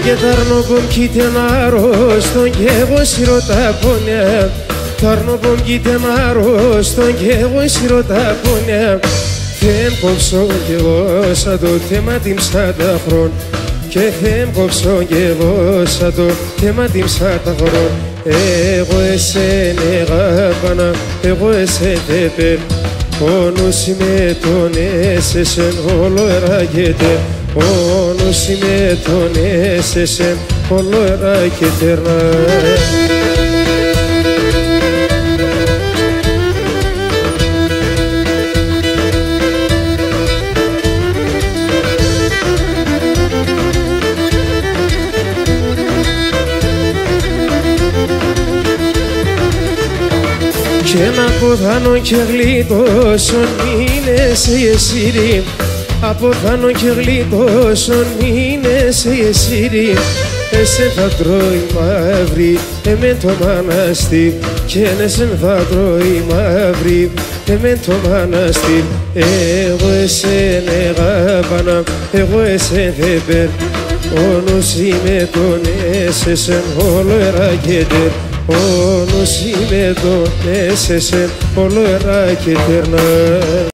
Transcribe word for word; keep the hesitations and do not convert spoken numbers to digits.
και τα αρνοπομ κοίτενάρος τον κι εγώ σιρωτά πονιά. Τα αρνοπομ κοίτενάρος τον κι εγώ σιρωτά πονιά. Θέμ κόψω κι εγώ σαν το θέμα την ψάτα χρόν. Και θέμ κόψω κι εγώ σαν το θέμα την ψάτα χρόν. Εγώ εσένε γάπανα, εγώ εσένε πέρ. Πόνος με τον έσεσεν όλο εράγεται. Πόνος με τον έσεσεν όλο εράγεται. Και να ποθάνω και γλίτωσον μήνες εσύρι. Αποθάνω και γλίτωσον μήνες εσύρι. Εσεν θα τρώει μαύρη εμεν το μαναστή. Και εσεν θα τρώει μαύρη εμεν το μαναστή. Εγώ εσεν εγάπανα, εγώ εσεν δεν παίρ. Όνος είμαι τον έσεσεν όλο εράγεται. Όνος είμαι τον έσεσεν όλο εράγεται.